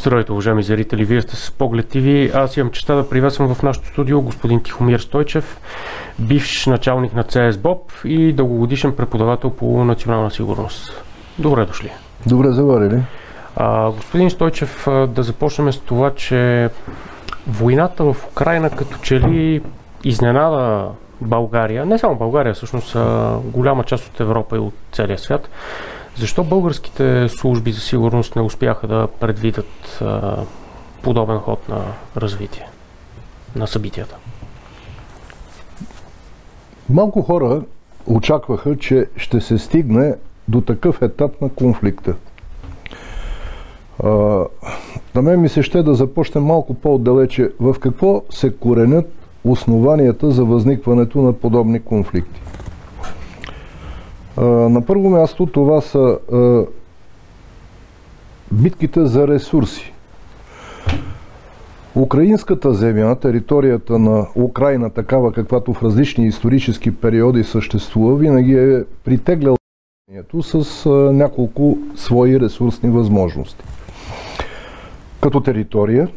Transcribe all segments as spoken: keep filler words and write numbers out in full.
Здравейте, уважаеми зрители, вие сте с Поглед ТВ. Аз имам честа да приветствам в нашото студио господин Тихомир Стойчев, бивш началник на ЦСБОП и дългогодишен преподавател по национална сигурност. Добре дошли. Добре заварили. А, господин Стойчев, да започнем с това, че войната в Украйна като че ли изненада България, не само България, всъщност голяма част от Европа и от целия свят. Защо българските служби за сигурност не успяха да предвидят а, подобен ход на развитие на събитията? Малко хора очакваха, че ще се стигне до такъв етап на конфликта. А, на мен ми се ще да започнем малко по-отдалече. В какво се коренят основанията за възникването на подобни конфликти? Uh, на първо място това са uh, битките за ресурси. Украинската земя, територията на Украйна, такава каквато в различни исторически периоди съществува, винаги е притегляла с uh, няколко свои ресурсни възможности. Като територия,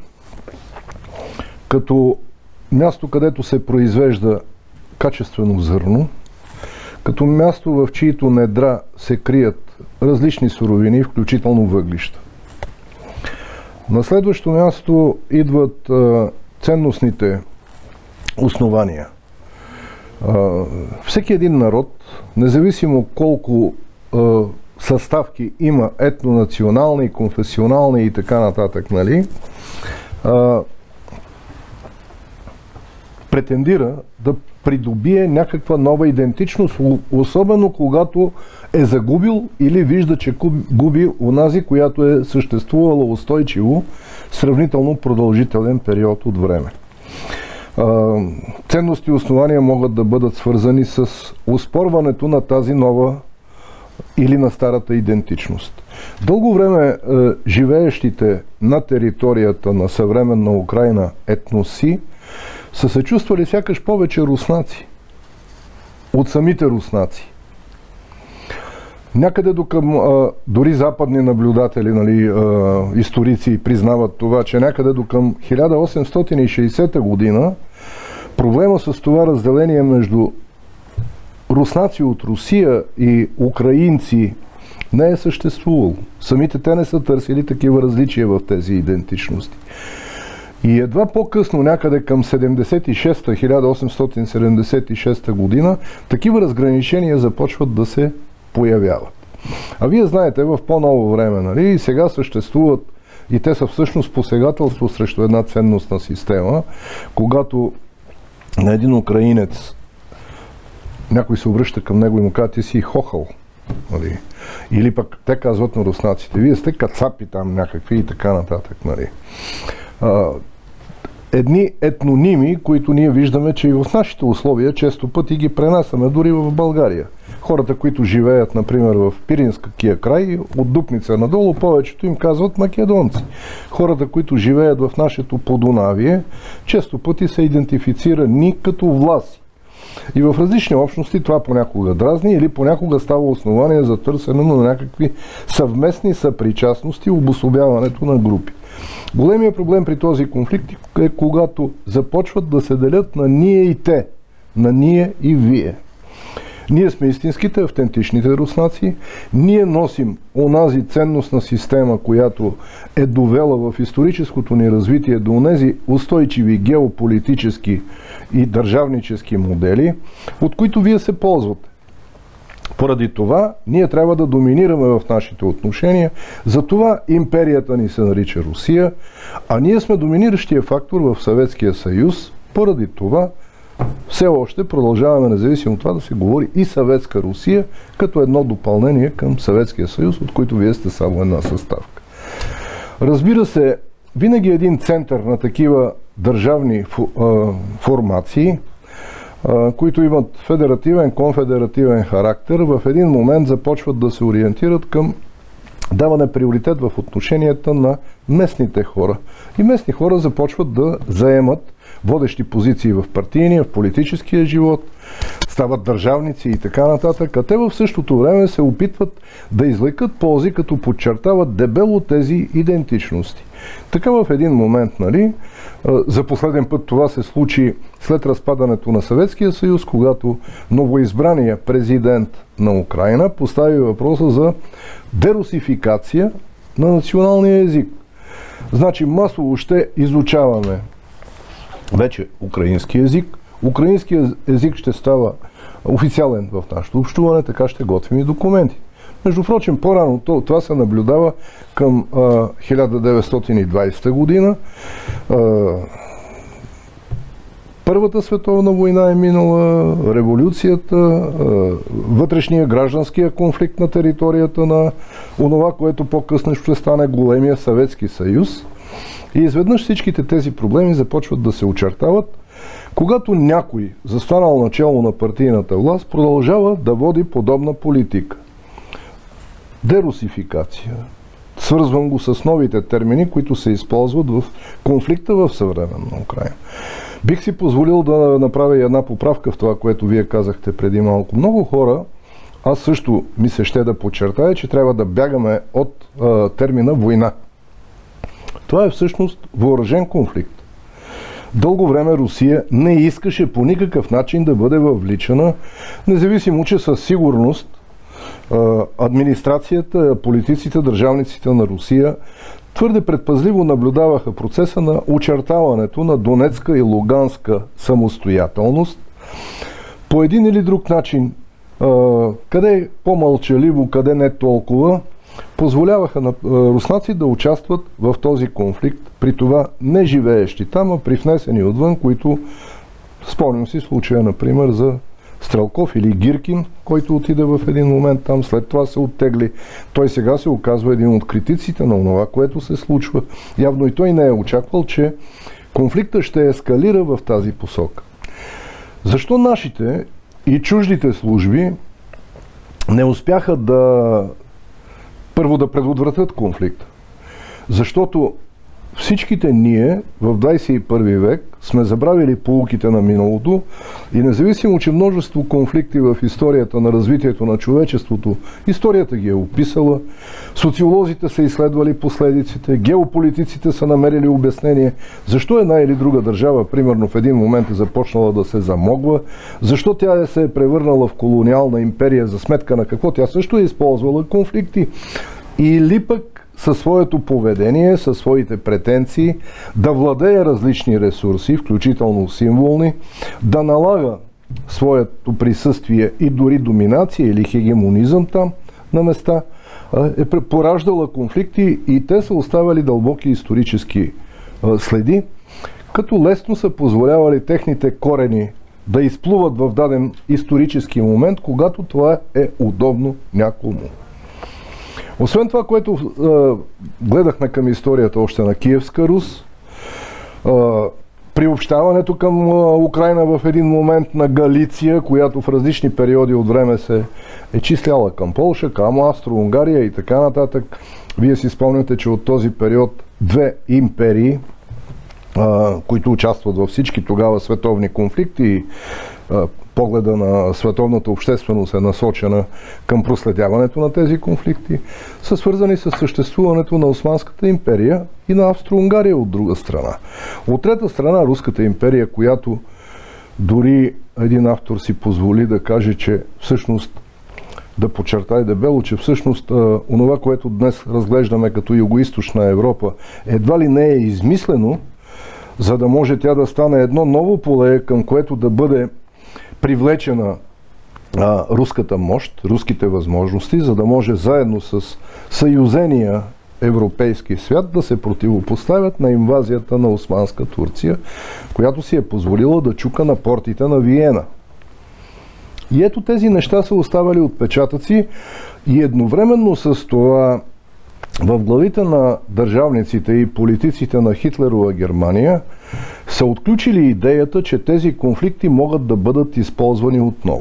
като място, където се произвежда качествено зърно, като място, в чието недра се крият различни суровини, включително въглища. На следващо място идват а, ценностните основания. А, всеки един народ, независимо колко а, съставки има етнонационални, конфесионални и така нататък, нали, а, претендира да придобие някаква нова идентичност, особено когато е загубил или вижда, че губи онази, която е съществувала устойчиво сравнително продължителен период от време. Ценности и основания могат да бъдат свързани с оспорването на тази нова или на старата идентичност. Дълго време живеещите на територията на съвременна Украйна етноси са се чувствали сякаш повече руснаци от самите руснаци. Някъде докъм, а, дори западни наблюдатели, нали, а, историци признават това, че някъде до към хиляда осемстотин и шейсета година проблема с това разделение между руснаци от Русия и украинци не е съществувало. Самите те не са търсили такива различия в тези идентичности. И едва по-късно, някъде към хиляда осемстотин седемдесет и шеста година, такива разграничения започват да се появяват. А вие знаете, в по-ново време, нали, и сега съществуват, и те са всъщност посегателство срещу една ценностна система, когато на един украинец някой се обръща към него и му казва: ти си хохъл. Нали? Или пък те казват на руснаците: вие сте кацапи там някакви и така нататък. Нали? Едни етноними, които ние виждаме, че и в нашите условия често пъти ги пренасяме дори в България. Хората, които живеят, например, в Пиринския край, от Дупница надолу, повечето им казват македонци. Хората, които живеят в нашето Подунавие, често пъти са идентифицирани като власи. И в различни общности това понякога дразни или понякога става основание за търсене на някакви съвместни съпричастности, обособяването на групи. Големият проблем при този конфликт е когато започват да се делят на ние и те, на ние и вие. Ние сме истинските, автентичните руснаци, ние носим онази ценностна система, която е довела в историческото ни развитие до онези устойчиви геополитически и държавнически модели, от които вие се ползвате. Поради това ние трябва да доминираме в нашите отношения, затова империята ни се нарича Русия, а ние сме доминиращия фактор в Съветския съюз, поради това все още продължаваме, независимо от това, да се говори и Съветска Русия, като едно допълнение към Съветския съюз, от които вие сте само една съставка. Разбира се, винаги един център на такива държавни формации, които имат федеративен, конфедеративен характер, в един момент започват да се ориентират към даване приоритет в отношенията на местните хора. И местни хора започват да заемат водещи позиции в партийния, в политическия живот. стават държавници и така нататък, а те в същото време се опитват да извлекат ползи, като подчертават дебело тези идентичности. Така в един момент, нали, за последен път това се случи след разпадането на Съветския съюз, когато новоизбрания президент на Украйна постави въпроса за дерусификация на националния език. Значи масово ще изучаваме вече украински език. Украинският език ще става официален в нашето общуване, така ще готвим и документи. Между прочим, по-рано това се наблюдава към а, хиляда деветстотин и двадесета година. А, Първата световна война е минала, революцията, а, вътрешния гражданския конфликт на територията на онова, което по-късно ще стане големия Съветски съюз. И изведнъж всичките тези проблеми започват да се очертават, когато някой, застанал начало на партийната власт, продължава да води подобна политика. Дерусификация. Свързвам го с новите термини, които се използват в конфликта в съвременна Украйна. Бих си позволил да направя една поправка в това, което вие казахте преди малко. Много хора, аз също ми се ще да подчертая, че трябва да бягаме от а, термина война. Това е всъщност въоръжен конфликт. Дълго време Русия не искаше по никакъв начин да бъде въвличана, независимо, че със сигурност администрацията, политиците, държавниците на Русия твърде предпазливо наблюдаваха процеса на очертаването на Донецка и Луганска самостоятелност. По един или друг начин, къде по-мълчаливо, къде не толкова, позволяваха на руснаци да участват в този конфликт, при това не живеещи там, а привнесени отвън, които, спомням си случая, например, за Стрелков или Гиркин, който отиде в един момент там, след това се оттегли. Той сега се оказва един от критиците на това, което се случва. Явно и той не е очаквал, че конфликта ще ескалира в тази посока. Защо нашите и чуждите служби не успяха да първо да предотвратят конфликт? Защото всичките ние в двадесет и първи век сме забравили поуките на миналото и независимо, че множество конфликти в историята на развитието на човечеството, историята ги е описала, социолозите са изследвали последиците, геополитиците са намерили обяснение защо една или друга държава, примерно в един момент е започнала да се замогва, защо тя се е превърнала в колониална империя за сметка на какво тя също е използвала конфликти. Или пък със своето поведение, със своите претенции, да владее различни ресурси, включително символни, да налага своето присъствие и дори доминация или хегемонизъм там на места, е пораждала конфликти и те са оставали дълбоки исторически следи, като лесно са позволявали техните корени да изплуват в даден исторически момент, когато това е удобно някому. Освен това, което е, гледахме към историята още на Киевска Рус, е, приобщаването към е, Украйна в един момент на Галиция, която в различни периоди от време се е числяла към Полша, към Австро-Унгария и така нататък. Вие си спомняте, че от този период две империи, е, които участват във всички тогава световни конфликти, е, погледа на световната общественост е насочена към проследяването на тези конфликти, са свързани с съществуването на Османската империя и на Австро-Унгария от друга страна. От трета страна, Руската империя, която дори един автор си позволи да каже, че всъщност, да подчертае дебело, че всъщност а, онова, което днес разглеждаме като Югоизточна Европа, едва ли не е измислено, за да може тя да стане едно ново поле, към което да бъде привлечена а, руската мощ, руските възможности, за да може заедно с съюзения европейски свят да се противопоставят на инвазията на Османска Турция, която си е позволила да чука на портите на Виена. И ето тези неща са оставали отпечатъци и едновременно с това в главите на държавниците и политиците на Хитлерова Германия са отключили идеята, че тези конфликти могат да бъдат използвани отново.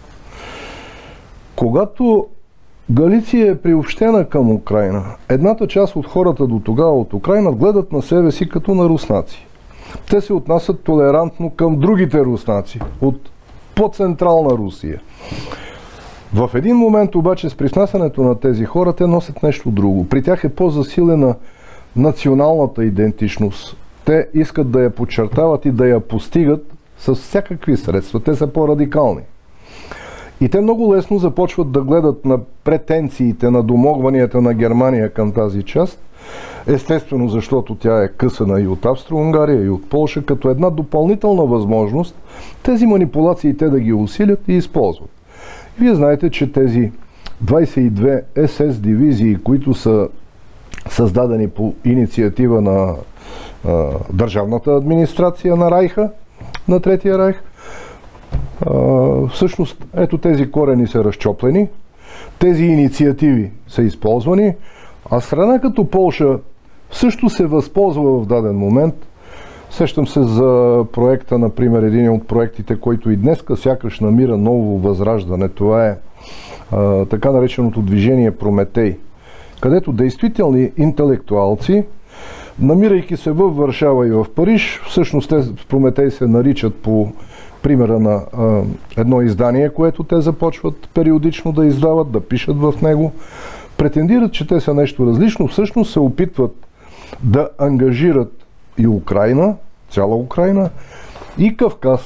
Когато Галиция е приобщена към Украйна, едната част от хората до тогава от Украйна гледат на себе си като на руснаци. Те се отнасят толерантно към другите руснаци от по-централна Русия. В един момент обаче с привнасянето на тези хора те носят нещо друго. При тях е по-засилена националната идентичност. Те искат да я подчертават и да я постигат с всякакви средства. Те са по-радикални. И те много лесно започват да гледат на претенциите, на домогванията на Германия към тази част, естествено защото тя е късана и от Австро-Унгария, и от Полша, като една допълнителна възможност тези манипулации те да ги усилят и използват. Вие знаете, че тези двайсет и две ес ес дивизии, които са създадени по инициатива на а, държавната администрация на Райха, на Третия Райх, а, всъщност ето тези корени са разчоплени, тези инициативи са използвани, а страна като Полша също се възползва в даден момент. Сещам се за проекта, например, един от проектите, който и днеска сякаш намира ново възраждане. Това е а, така нареченото движение Прометей, където действителни интелектуалци, намирайки се в Варшава и в Париж, всъщност те в Прометей се наричат по примера на а, едно издание, което те започват периодично да издават, да пишат в него, претендират, че те са нещо различно, всъщност се опитват да ангажират и Украйна, цяла Украйна, и Кавказ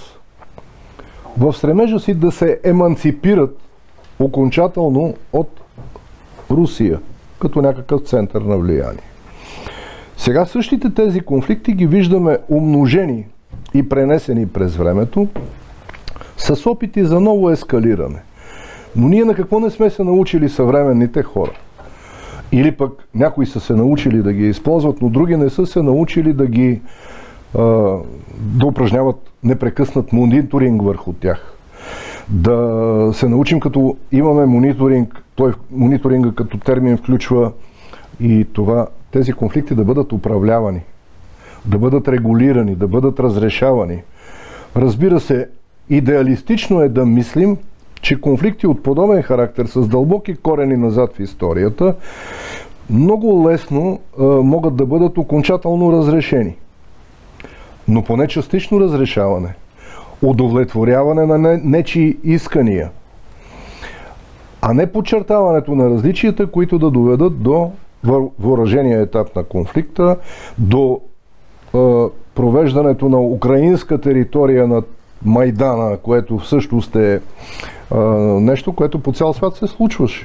в стремежа си да се еманципират окончателно от Русия, като някакъв център на влияние. Сега същите тези конфликти ги виждаме умножени и пренесени през времето с опити за ново ескалиране. Но ние на какво не сме се научили съвременните хора? Или пък някои са се научили да ги използват, но други не са се научили да ги а, да упражняват непрекъснат мониторинг върху тях. Да се научим, като имаме мониторинг, той мониторинга като термин включва и това, тези конфликти да бъдат управлявани, да бъдат регулирани, да бъдат разрешавани. Разбира се, идеалистично е да мислим, че конфликти от подобен характер с дълбоки корени назад в историята много лесно а, могат да бъдат окончателно разрешени. Но поне частично разрешаване, удовлетворяване на не, нечии искания, а не подчертаването на различията, които да доведат до въоръжения етап на конфликта, до а, провеждането на украинска територия на Майдана, което всъщност е а, нещо, което по цял свят се случваше.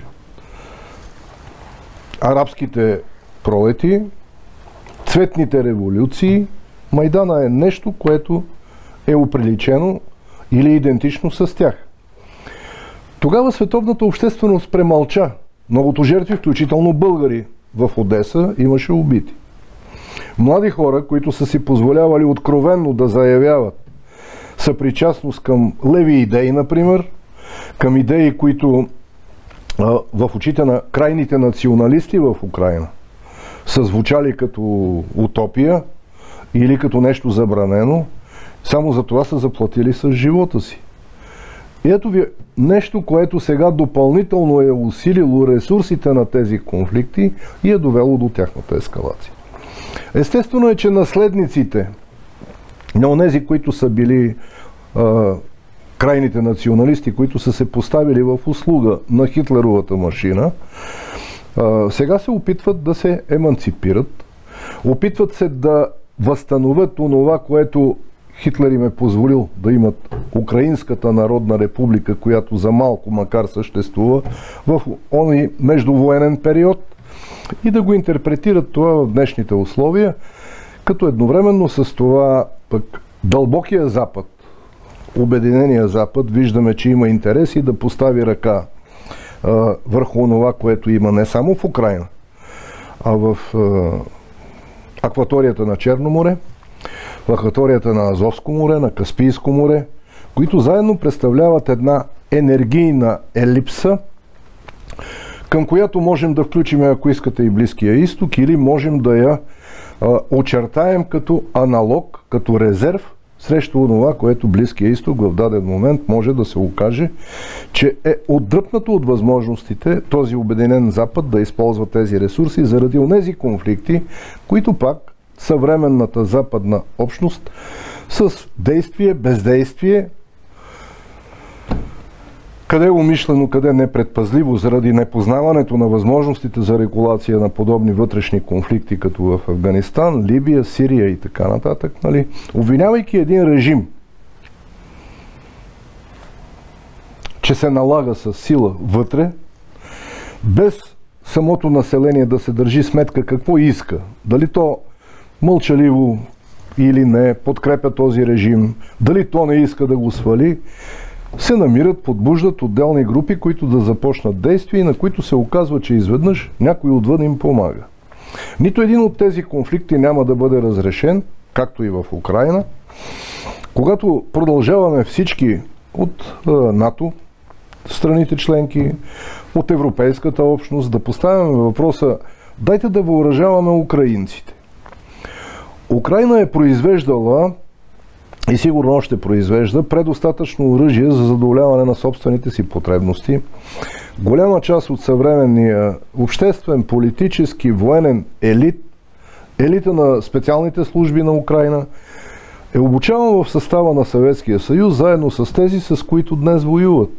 Арабските пролети, цветните революции, Майдана е нещо, което е оприличено или идентично с тях. Тогава световната общественост премълча. Многото жертви, включително българи в Одеса, имаше убити. Млади хора, които са си позволявали откровенно да заявяват съпричастност към леви идеи, например, към идеи, които а, в очите на крайните националисти в Украйна са звучали като утопия или като нещо забранено, само за това са заплатили с живота си. И ето ви нещо, което сега допълнително е усилило ресурсите на тези конфликти и е довело до тяхната ескалация. Естествено е, че наследниците на онези, които са били а, крайните националисти, които са се поставили в услуга на Хитлеровата машина, а, сега се опитват да се еманципират, опитват се да възстановят онова, което Хитлер им е позволил да имат Украинската народна република, която за малко макар съществува в ония междувоенен период, и да го интерпретират това в днешните условия, като едновременно с това пък дълбокия Запад, Обединения Запад, виждаме, че има интереси да постави ръка а, върху онова, което има не само в Украйна, а в а, акваторията на Черно море, в акваторията на Азовско море, на Каспийско море, които заедно представляват една енергийна елипса, към която можем да включим, ако искате, и Близкия изток, или можем да я а, очертаем като аналог, като резерв срещу това, което Близкия изток в даден момент може да се окаже, че е отдръпнато от възможностите този Обединен Запад да използва тези ресурси заради онези конфликти, които пак съвременната западна общност с действие, бездействие къде умишлено, къде непредпазливо, заради непознаването на възможностите за регулация на подобни вътрешни конфликти, като в Афганистан, Либия, Сирия и така нататък, нали? Обвинявайки един режим, че се налага с сила вътре, без самото население да се държи сметка какво иска, дали то мълчаливо или не подкрепя този режим, дали то не иска да го свали, се намират, подбуждат отделни групи, които да започнат действия и на които се оказва, че изведнъж някой отвън им помага. Нито един от тези конфликти няма да бъде разрешен, както и в Украйна, когато продължаваме всички от НАТО, страните членки, от Европейската общност, да поставяме въпроса: дайте да въоръжаваме украинците. Украйна е произвеждала и сигурно още произвежда предостатъчно оръжие за задоволяване на собствените си потребности. Голяма част от съвременния обществен, политически, военен елит, елита на специалните служби на Украйна, е обучаван в състава на Съветския съюз, заедно с тези, с които днес воюват.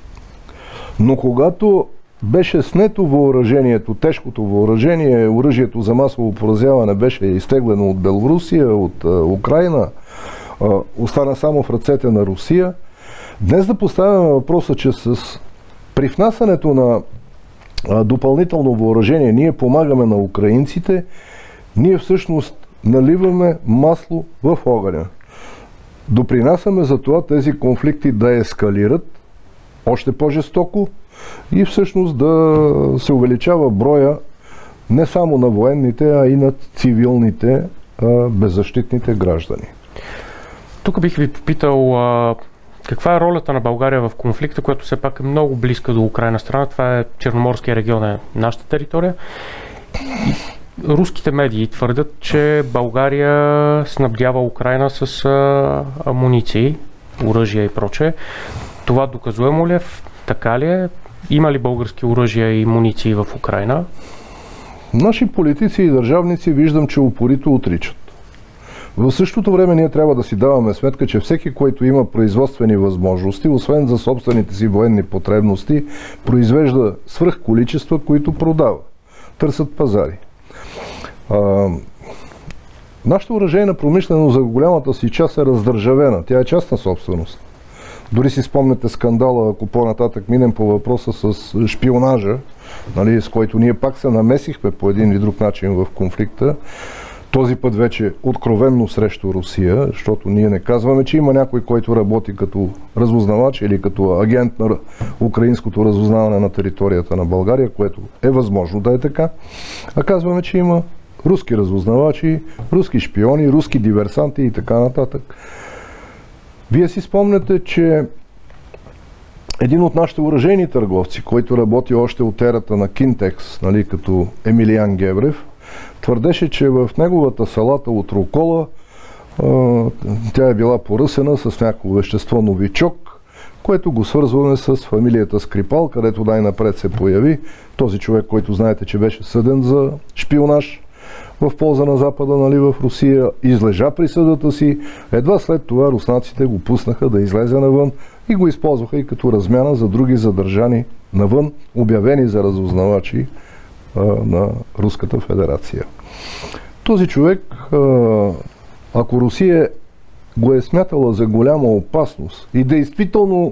Но когато беше снето въоръжението, тежкото въоръжение, оръжието за масово поразяване беше изтеглено от Белорусия, от Украйна, остана само в ръцете на Русия. Днес да поставяме въпроса, че с привнасянето на допълнително въоръжение ние помагаме на украинците, ние всъщност наливаме масло в огъня. Допринасяме за това тези конфликти да ескалират още по-жестоко и всъщност да се увеличава броя не само на военните, а и на цивилните, беззащитните граждани. Тук бих ви попитал а, каква е ролята на България в конфликта, която все пак е много близка до Украйна страна. Това е Черноморския регион, е нашата територия. И руските медии твърдят, че България снабдява Украйна с а, амуниции, оръжия и прочее. Това доказуемо ли е? Така ли е? Има ли български оръжия и муниции в Украйна? Наши политици и държавници виждам, че упорито отричат. В същото време ние трябва да си даваме сметка, че всеки, който има производствени възможности, освен за собствените си военни потребности, произвежда свръхколичества, които продава. Търсят пазари. А, нашата оръжейна промишленост за голямата си част е раздържавена. Тя е частна собственост. Дори си спомняте скандала, ако по-нататък минем по въпроса с шпионажа, нали, с който ние пак се намесихме по един или друг начин в конфликта. Този път вече откровенно срещу Русия, защото ние не казваме, че има някой, който работи като разузнавач или като агент на украинското разузнаване на територията на България, което е възможно да е така, а казваме, че има руски разузнавачи, руски шпиони, руски диверсанти и така нататък. Вие си спомняте, че един от нашите оръжейни търговци, който работи още от ерата на Кинтекс, нали, като Емилиан Геврев, твърдеше, че в неговата салата от рукола а, тя е била поръсена с някакво вещество новичок, което го свързваме с фамилията Скрипал, където най-напред се появи този човек, който знаете, че беше съден за шпионаж в полза на Запада, нали, в Русия, излежа присъдата си. Едва след това руснаците го пуснаха да излезе навън и го използваха и като размяна за други задържани навън, обявени за разузнавачи а, на Руската федерация. Този човек, а, ако Русия го е смятала за голяма опасност и действително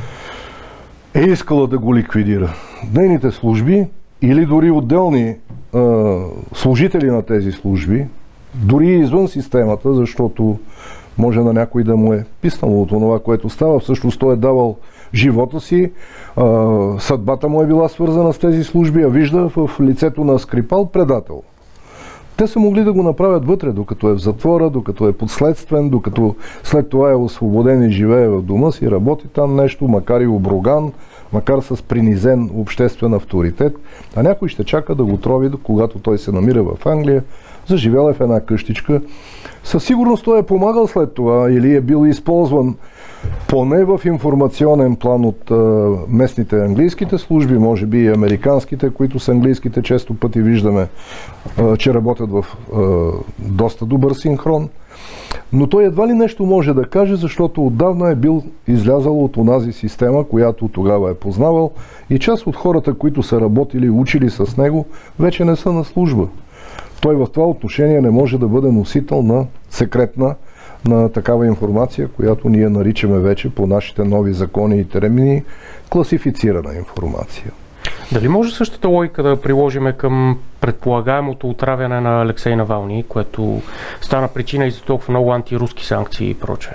е искала да го ликвидира, нейните служби или дори отделни а, служители на тези служби, дори и извън системата, защото може на някой да му е писнало от това, което става. Всъщност той е давал живота си, а, съдбата му е била свързана с тези служби, а вижда в лицето на Скрипал предател. Те са могли да го направят вътре, докато е в затвора, докато е подследствен, докато след това е освободен и живее в дома си, работи там нещо, макар и обруган, макар с принизен обществен авторитет, а някой ще чака да го трови, когато той се намира в Англия, заживял е в една къщичка. Със сигурност той е помагал след това или е бил използван поне в информационен план от а, местните английските служби, може би и американските, които с английските често пъти виждаме, а, че работят в а, доста добър синхрон. Но той едва ли нещо може да каже, защото отдавна е бил излязал от онази система, която тогава е познавал, и част от хората, които са работили и учили с него, вече не са на служба. Той в това отношение не може да бъде носител на секретна, на такава информация, която ние наричаме вече по нашите нови закони и термини класифицирана информация. Дали може същата логика да приложиме към предполагаемото отравяне на Алексей Навални, което стана причина и за толкова много антируски санкции и прочее?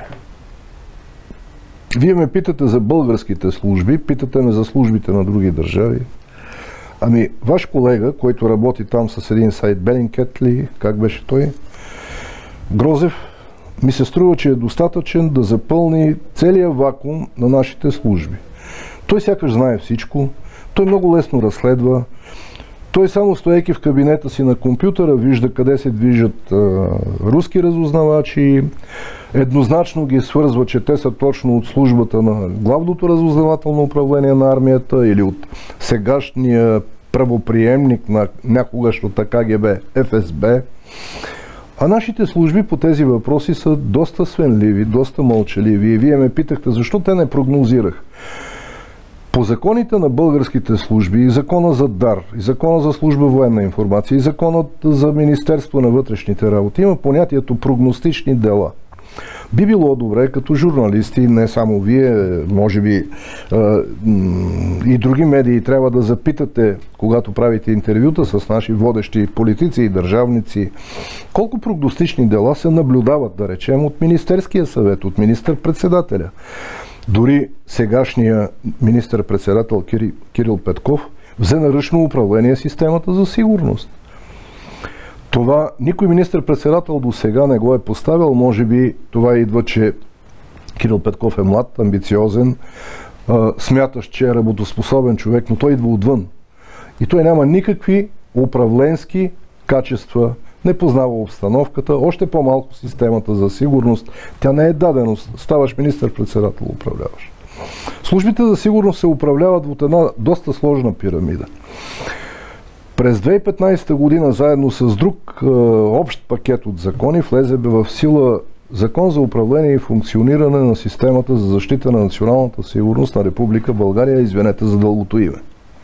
Вие ме питате за българските служби, питате ме за службите на други държави. Ами, ваш колега, който работи там с един сайт, Белинкет ли, как беше той? Грозев, ми се струва, че е достатъчен да запълни целият вакуум на нашите служби. Той сякаш знае всичко, той много лесно разследва, той само стоейки в кабинета си на компютъра вижда къде се движат а, руски разузнавачи, еднозначно ги свързва, че те са точно от службата на главното разузнавателно управление на армията или от сегашния правоприемник на някогашната Ка Ге Бе, Еф Ес Бе. А нашите служби по тези въпроси са доста свенливи, доста мълчаливи. И вие ме питахте защо те не прогнозирах. По законите на българските служби, и закона за Дар, и закона за служба военна информация, и законът за Министерство на вътрешните работи има понятието прогностични дела. Би било добре като журналисти, не само вие, може би и други медии, трябва да запитате, когато правите интервюта с наши водещи политици и държавници, колко прогностични дела се наблюдават, да речем, от Министерския съвет, от министър-председателя. Дори сегашния министър-председател Кирил Петков взе на ръчно управление системата за сигурност. Това никой министър-председател до сега не го е поставил. Може би това идва, че Кирил Петков е млад, амбициозен, смятащ, че е работоспособен човек, но той идва отвън. И той няма никакви управленски качества, не познава обстановката, още по-малко системата за сигурност. Тя не е даденост. Ставаш министър-председател, управляваш. Службите за сигурност се управляват от една доста сложна пирамида. През две хиляди и петнадесета година, заедно с друг е, общ пакет от закони, влезе бе в сила Закон за управление и функциониране на системата за защита на националната сигурност на Република България, извинете за дългото име.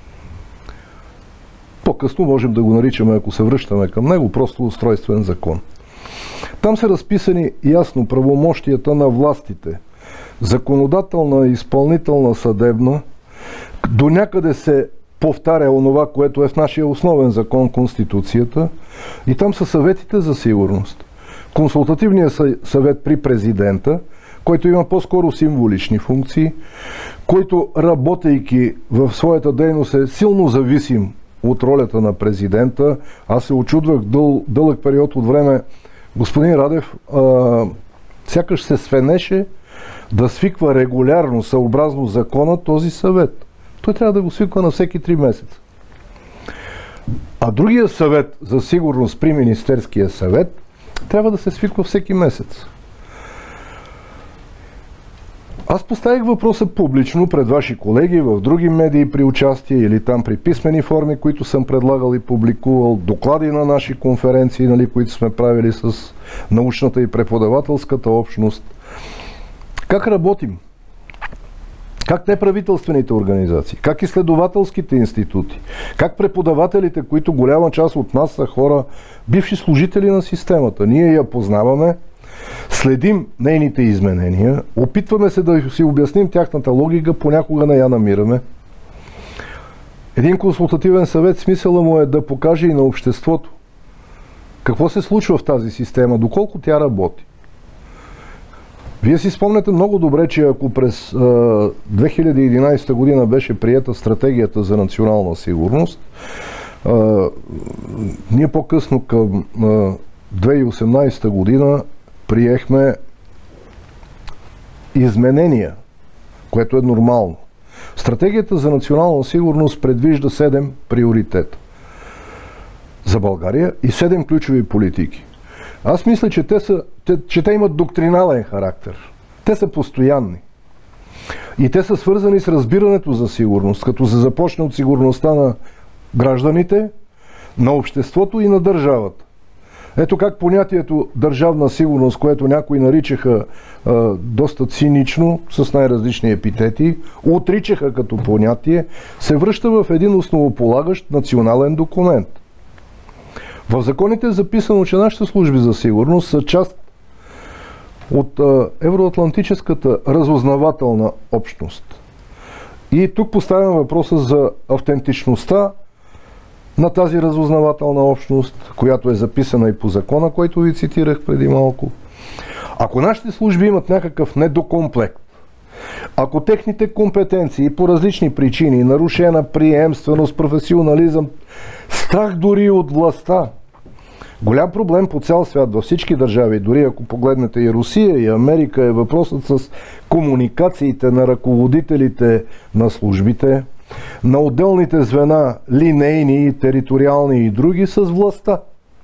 По-късно можем да го наричаме, ако се връщаме към него, просто устройствен закон. Там са разписани ясно правомощията на властите. Законодателна, изпълнителна, съдебна. До някъде се повтаря онова, което е в нашия основен закон, Конституцията. И там са съветите за сигурност. Консултативният съвет при президента, който има по-скоро символични функции, който, работейки в своята дейност, е силно зависим от ролята на президента. Аз се очудвах дъл, дълъг период от време. Господин Радев а, сякаш се свенеше да свиква регулярно, съобразно закона, този съвет. Той трябва да го свиква на всеки три месеца. А другия съвет за сигурност при Министерския съвет трябва да се свиква всеки месец. Аз поставих въпроса публично пред ваши колеги в други медии при участие или там при писмени форми, които съм предлагал и публикувал, доклади на наши конференции, нали, които сме правили с научната и преподавателската общност. Как работим? Как неправителствените организации? Как изследователските институти? Как преподавателите, които голяма част от нас са хора, бивши служители на системата? Ние я познаваме, следим нейните изменения, опитваме се да си обясним тяхната логика, понякога не я намираме. Един консултативен съвет, смисъла му е да покаже и на обществото какво се случва в тази система, доколко тя работи. Вие си спомняте много добре, че ако през а, две хиляди и единадесета година беше приета стратегията за национална сигурност, а, ние по-късно към а, две хиляди и осемнадесета година приехме изменения, което е нормално. Стратегията за национална сигурност предвижда седем приоритета за България и седем ключови политики. Аз мисля, че те, са, те, че те имат доктринален характер. Те са постоянни. И те са свързани с разбирането за сигурност, като се започне от сигурността на гражданите, на обществото и на държавата. Ето как понятието държавна сигурност, което някои наричаха а, доста цинично, с най-различни епитети, отричаха като понятие, се връща в един основополагащ национален документ. В законите е записано, че нашите служби за сигурност са част от а, евроатлантическата разузнавателна общност. И тук поставям въпроса за автентичността на тази разузнавателна общност, която е записана и по закона, който ви цитирах преди малко. Ако нашите служби имат някакъв недокомплект, ако техните компетенции по различни причини, нарушена приемственост, професионализъм, страх дори от властта, голям проблем по цял свят, във всички държави, дори ако погледнете и Русия, и Америка, е въпросът с комуникациите на ръководителите на службите, на отделните звена, линейни, териториални и други, с властта.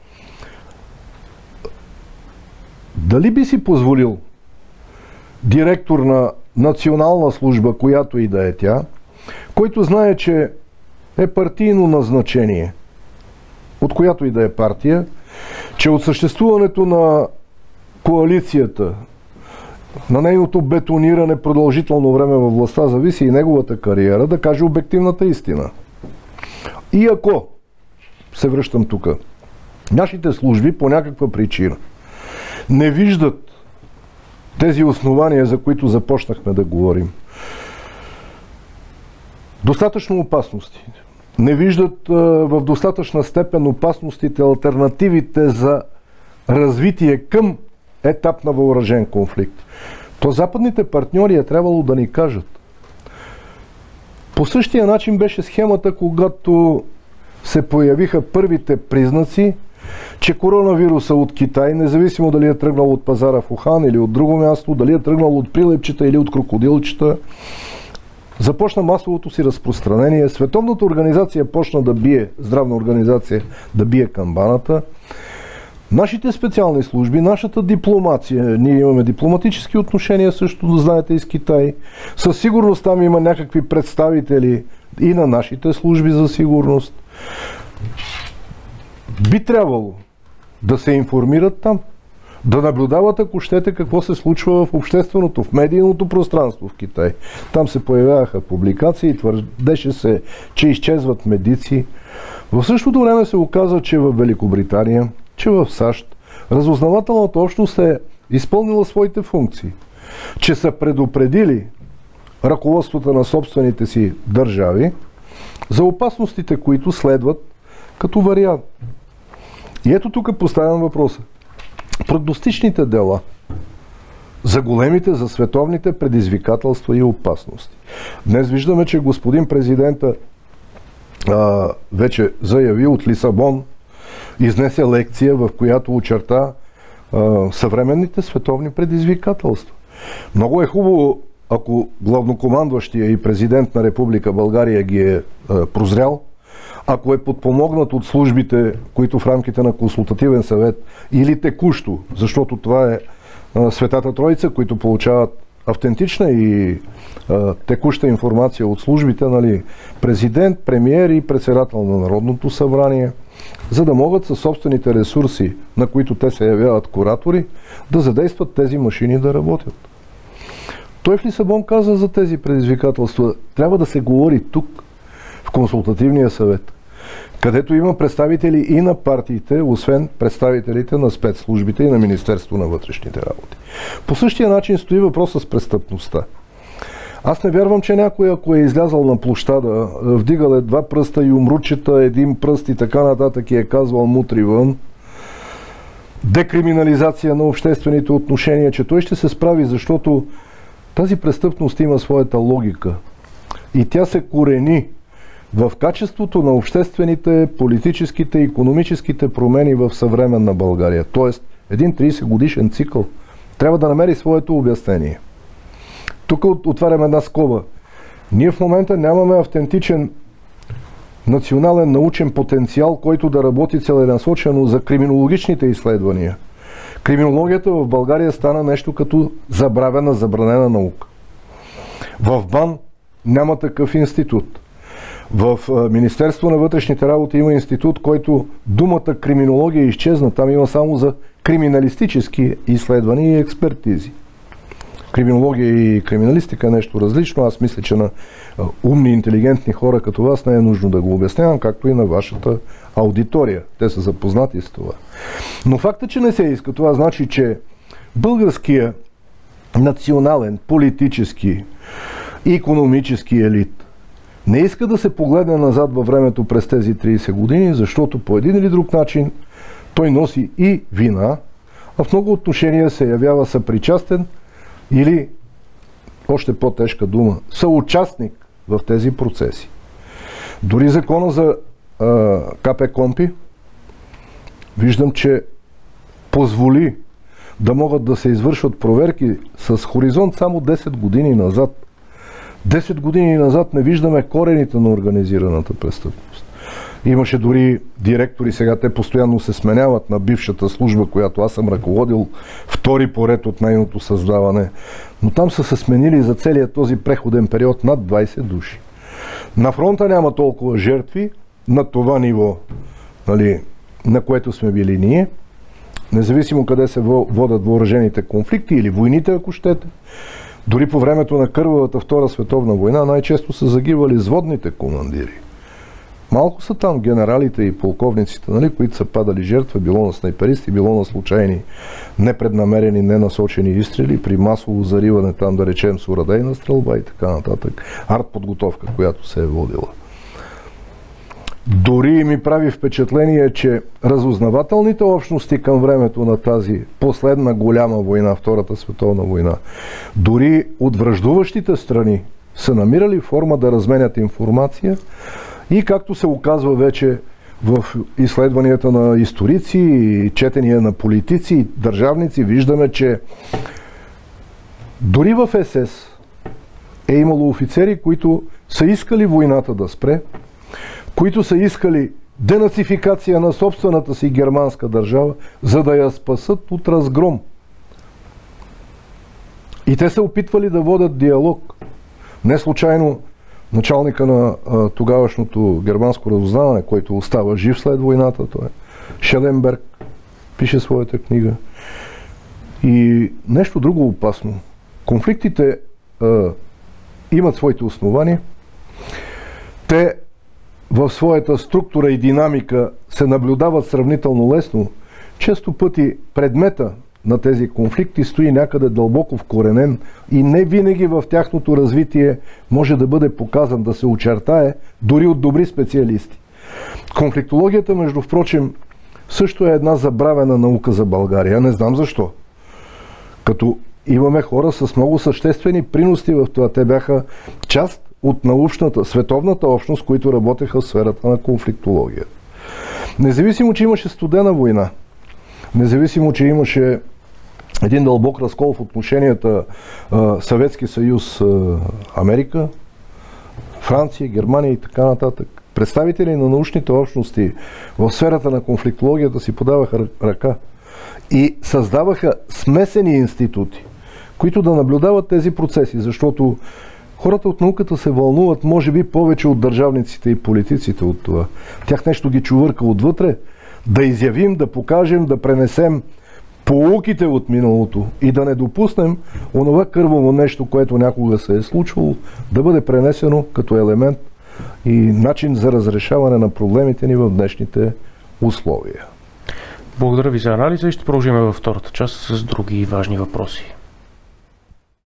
Дали би си позволил директор на национална служба, която и да е тя, който знае, че е партийно назначение, от която и да е партия, че от съществуването на коалицията, на нейното бетониране продължително време във властта зависи и неговата кариера, да каже обективната истина. И ако, се връщам тук, нашите служби по някаква причина не виждат тези основания, за които започнахме да говорим, достатъчно опасности, не виждат а, в достатъчна степен опасностите, алтернативите за развитие към етап на въоръжен конфликт, то западните партньори е трябвало да ни кажат. По същия начин беше схемата, когато се появиха първите признаци, че коронавируса от Китай, независимо дали е тръгнал от пазара в Ухан или от друго място, дали е тръгнал от прилепчета или от крокодилчета, започна масовото си разпространение. Световната организация почна да бие, здравна организация, да бие камбаната. Нашите специални служби, нашата дипломация, ние имаме дипломатически отношения също, да знаете, и с Китай. Със сигурност там има някакви представители и на нашите служби за сигурност. Би трябвало да се информират там, да наблюдават, ако щете, какво се случва в общественото, в медийното пространство в Китай. Там се появяваха публикации, твърдеше се, че изчезват медици. В същото време се оказа, че в Великобритания, че в САЩ разузнавателната общност е изпълнила своите функции, че са предупредили ръководството на собствените си държави за опасностите, които следват като вариант. И ето тук поставям въпроса. Прогностичните дела за големите, за световните предизвикателства и опасности. Днес виждаме, че господин президента а, вече заяви от Лисабон, изнесе лекция, в която очерта а, съвременните световни предизвикателства. Много е хубаво, ако главнокомандващия и президент на Република България ги е а, прозрял, ако е подпомогнат от службите, които в рамките на консултативен съвет или текущо, защото това е а, Светата Троица, които получават автентична и а, текуща информация от службите, нали, президент, премиер и председател на Народното събрание, за да могат със собствените ресурси, на които те се явяват куратори, да задействат тези машини да работят. Той в Лисабон каза за тези предизвикателства. Трябва да се говори тук, в консултативния съвет, където има представители и на партиите, освен представителите на спецслужбите и на Министерство на вътрешните работи. По същия начин стои въпросът с престъпността. Аз не вярвам, че някой, ако е излязал на площада, вдигал е два пръста и умручета, един пръст и така нататък и е казвал мутри вън, декриминализация на обществените отношения, че той ще се справи, защото тази престъпност има своята логика. И тя се корени в качеството на обществените, политическите, икономическите промени в съвременна България. Тоест, един тридесет годишен цикъл трябва да намери своето обяснение. Тук отварям една скоба. Ние в момента нямаме автентичен национален научен потенциал, който да работи целенасочено за криминологичните изследвания. Криминологията в България стана нещо като забравена, забранена наука. В БАН няма такъв институт. В Министерство на вътрешните работи има институт, който думата криминология изчезна. Там има само за криминалистически изследвания и експертизи. Криминология и криминалистика е нещо различно. Аз мисля, че на умни, интелигентни хора като вас не е нужно да го обяснявам, както и на вашата аудитория. Те са запознати с това. Но факта, че не се иска, това значи, че българския национален, политически и икономически елит не иска да се погледне назад във времето през тези трийсет години, защото по един или друг начин той носи и вина, а в много отношения се явява съпричастен или, още по-тежка дума, съучастник в тези процеси. Дори закона за а, КПКОНПИ виждам, че позволи да могат да се извършват проверки с хоризонт само десет години назад. десет години назад не виждаме корените на организираната престъпност. Имаше дори директори, сега те постоянно се сменяват на бившата служба, която аз съм ръководил втори поред от нейното създаване. Но там са се сменили за целият този преходен период над двайсет души. На фронта няма толкова жертви на това ниво, нали, на което сме били ние. Независимо къде се водят въоръжените конфликти или войните, ако щете. Дори по времето на кървавата Втора световна война най-често са загивали зводните командири. Малко са там генералите и полковниците, нали, които са падали жертва, било на снайперисти, било на случайни, непреднамерени, ненасочени изстрели при масово зариване там, да речем, с урадейна стрелба и така нататък. Арт-подготовка, която се е водила. Дори ми прави впечатление, че разузнавателните общности към времето на тази последна голяма война, Втората световна война, дори от враждуващите страни са намирали форма да разменят информация и, както се оказва вече в изследванията на историци и четения на политици и държавници, виждаме, че дори в Ес Ес е имало офицери, които са искали войната да спре, които са искали денацификация на собствената си германска държава, за да я спасат от разгром. И те се опитвали да водят диалог. Не случайно началника на а, тогавашното германско разузнаване, който остава жив след войната, той е Шеленберг, пише своята книга. И нещо друго опасно. Конфликтите а, имат своите основания. Те в своята структура и динамика се наблюдават сравнително лесно. Често пъти предмета на тези конфликти стои някъде дълбоко вкоренен и не винаги в тяхното развитие може да бъде показан, да се очертае дори от добри специалисти. Конфликтологията, между впрочем, също е една забравена наука за България. Не знам защо. Като имаме хора с много съществени приноси в това. Те бяха част от научната, световната общност, които работеха в сферата на конфликтология. Независимо, че имаше студена война, независимо, че имаше един дълбок разкол в отношенията Съветски съюз, Америка, Франция, Германия и така нататък, представители на научните общности в сферата на конфликтологията си подаваха ръка и създаваха смесени институти, които да наблюдават тези процеси, защото хората от науката се вълнуват, може би, повече от държавниците и политиците от това. Тях нещо ги чувърка отвътре. Да изявим, да покажем, да пренесем поуките от миналото и да не допуснем онова кърваво нещо, което някога се е случвало, да бъде пренесено като елемент и начин за разрешаване на проблемите ни в днешните условия. Благодаря ви за анализа и ще продължим във втората част с други важни въпроси.